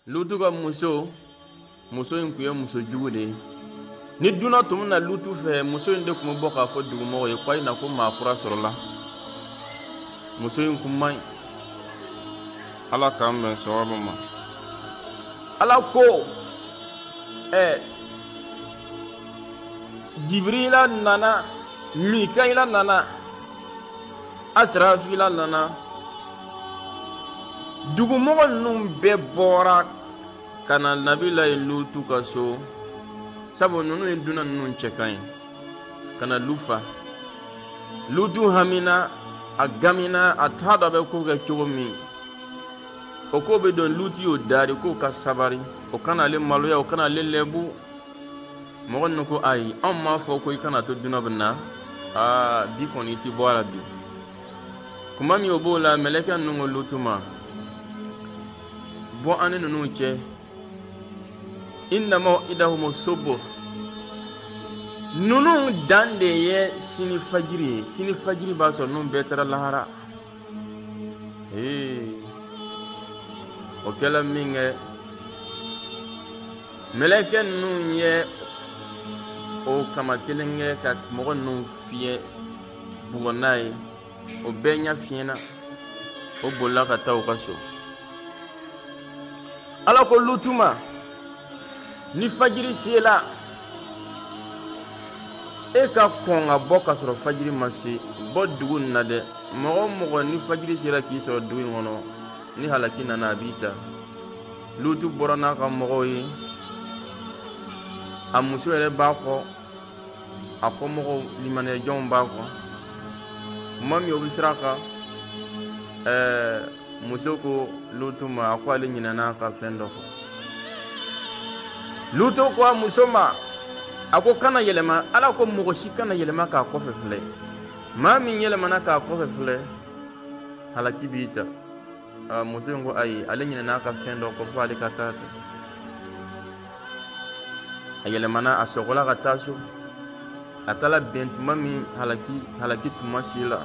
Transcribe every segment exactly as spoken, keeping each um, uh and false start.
lutu ka muso muso in kun ye muso jugu de ye. Ni duna tun bɛna lutu fɛ muso in de kun bɛ bɔ k'a fɔ dugumɔgɔw ye ko ayi na ko maa kura sɔrɔla. Muso in kun man ɲi. Ala k'an bɛn sababu ma. Ala ko ɛ Jibrila nana, Mikaila nana, Asrafila nana. Dugumɔgɔ ninnu bɛɛ bɔra ka na Nabila Lutu ka so. Sabu ninnu ye duna ninnu cɛ ka ɲi. Ka na lufa. Lutu hamina, a gamina, a t'a dɔn a bɛ ko kɛ cogo min. O ko bɛ dɔn Lutu y'o dari k'o ka sabari. O kana ale maloya, o kana ale lɛbu. Mɔgɔ ninnu ko ayi, anw m'a fɔ ko i kana to duna bɛ na. Aa bi kɔni i ti bɔ a la bi. Kuma min o b'o la mɛlɛkɛ ninnu ko Lutu ma. Bɔ an ni ninnu cɛ. Inna maw'idahum as-subh. Ninnu dan de ye sini fajiri ye. Sini fajiri b'a sɔrɔ ninnu bɛɛ taara lahara. Ee o kɛla min kɛ mɛlɛkɛ ninnu ye o kama kelen kɛ ka mɔgɔ ninnu fiyɛ bugɔ n'a ye. O bɛɛ ɲɛ fiyɛna. O bolila ka taa u ka so. Ala ko Lutu ma ni fajiri sela e ka kɔn ka bɔ ka sɔrɔ fajiri ma se. Bɔ dugu nin na dɛ. Mɔgɔ o mɔgɔ ni fajiri sela k'i sɔrɔ dugu in kɔnɔ ni halaki nana a b'i ta. Lutu bɔra n'a ka mɔgɔw ye. A muso yɛrɛ b'a kɔ. A kɔmɔgɔw limaniyajɔnw b'a kɔ. Kuma min o bɛ sira kan ɛɛ muso ko Lutu ma a ko ale ɲinɛna a ka fɛn dɔ kɔ. Lutu ko a muso ma a ko kana yɛlɛma. Ala ko mɔgɔ si kana yɛlɛma k'a kɔfɛ filɛ. Maa min yɛlɛmana k'a kɔfɛ filɛ halaki b'i ta. Uh, muso in ko ayi ale ɲinɛna a ka fɛn dɔ kɔ fo ale ka taa ten. A yɛlɛmana a sɔgɔla ka taa so. A taara bɛn tuma min halaki halaki tuma si la.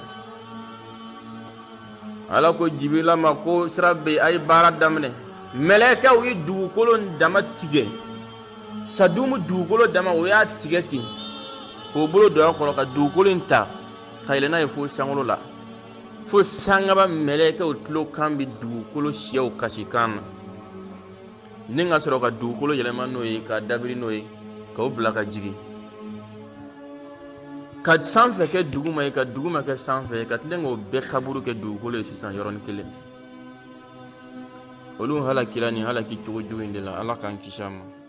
Ala ko Jibrila ma ko sira bɛ a ye baara daminɛ. Mɛlɛkɛw ye dugukolo dama tigɛ. Sadumu dugukolo dama o y'a tigɛ ten. K'o bolo don a kɔrɔ ka dugukolo in ta ka yɛlɛ n'a ye fo sankolo la. Fo sangaba mɛlɛkɛw tulo kan bɛ dugukolo siyaw kasi kan na. Ni ka sɔrɔ ka dugukolo yɛlɛma n'o ye ka dabiri n'o ye k'o bila ka jigin. Ka sanfɛ kɛ duguma ye ka duguma kɛ sanfɛ ye ka tilen k'o bɛɛ kaburu kɛ dugukolo ye sisan yɔrɔnin kelen. Olu halakira ni halaki cogo jugu in de la Ala k'an kisi a ma.